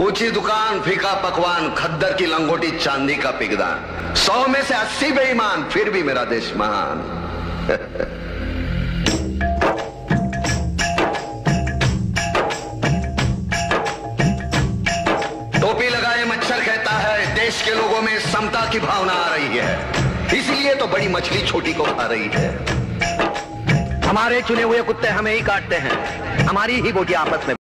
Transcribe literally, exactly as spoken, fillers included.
ऊंची दुकान, फीका पकवान, खद्दर की लंगोटी, चांदी का पिगदान, सौ में से अस्सी बेईमान, फिर भी मेरा देश महान। टोपी लगाए मच्छर कहता है देश के लोगों में समता की भावना आ रही है, इसलिए तो बड़ी मछली छोटी को खा रही है। हमारे चुने हुए कुत्ते हमें ही काटते हैं, हमारी ही गोटियां आपस में